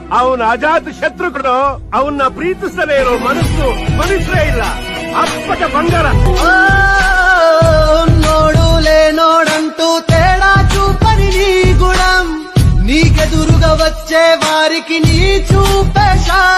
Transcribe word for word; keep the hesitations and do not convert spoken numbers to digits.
ಅವನ ಅಜಾತ ಶತ್ರುಗಳು ಅವನ್ನ ಪ್ರೀತಿಸಲೇ ಇರೋ ಮನಸ್ಸು ಮನುಷ್ಯರೇ ಇಲ್ಲ. ಅಪ್ಪಟ ಬಂಗಾರ. నోడులే నోడంటూ తేడా చూపని నీ గుణం, నీకెదురుగా వచ్చే వారికి నీ చూపే